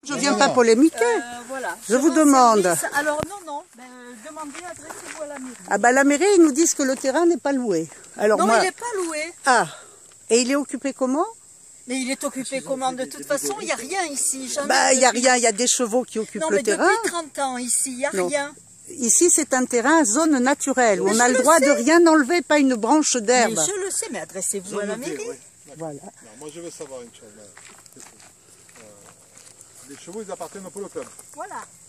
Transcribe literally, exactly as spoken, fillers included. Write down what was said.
Je ne viens pas polémiquer. Euh, voilà. Je, je vous demande. Service. Alors non, non, ben, euh, demandez, adressez-vous à la mairie. Ah ben la mairie, ils nous disent que le terrain n'est pas loué. Alors, non, moi... il n'est pas loué. Ah, et il est occupé comment? Mais il est occupé comment? De toute façon, il n'y a rien ici. Bah, il n'y a rien, il y a des chevaux qui occupent non, le mais terrain. Depuis trente ans ici, il n'y a non. rien. Ici, c'est un terrain zone naturelle, où mais on a le droit sais. de rien enlever, pas une branche d'herbe. Je le sais, mais adressez-vous à la mairie. Oui. Voilà. Non, moi, je veux savoir une chose. Euh, les chevaux, ils appartiennent au Polo Club. Voilà.